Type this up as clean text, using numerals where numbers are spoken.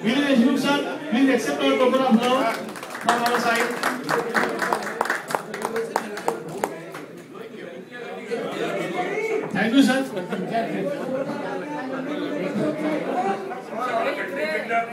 Village Deshmukh sir, please accept our token of love from our side. Thank you, sir.